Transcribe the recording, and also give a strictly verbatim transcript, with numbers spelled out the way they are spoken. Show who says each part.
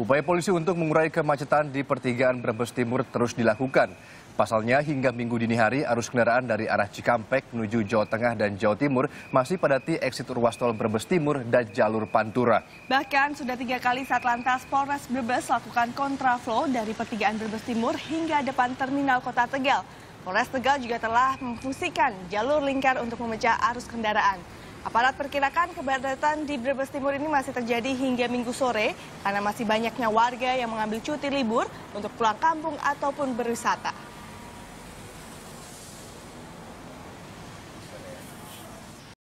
Speaker 1: Upaya polisi untuk mengurai kemacetan di pertigaan Brebes Timur terus dilakukan. Pasalnya hingga minggu dini hari arus kendaraan dari arah Cikampek menuju Jawa Tengah dan Jawa Timur masih padati eksit ruas tol Brebes Timur dan jalur Pantura.
Speaker 2: Bahkan sudah tiga kali Satlantas Polres Brebes lakukan kontraflow dari pertigaan Brebes Timur hingga depan terminal Kota Tegal. Polres Tegal juga telah memfungsikan jalur lingkar untuk memecah arus kendaraan. Aparat perkirakan kepadatan di Brebes Timur ini masih terjadi hingga minggu sore karena masih banyaknya warga yang mengambil cuti libur untuk pulang kampung ataupun berwisata.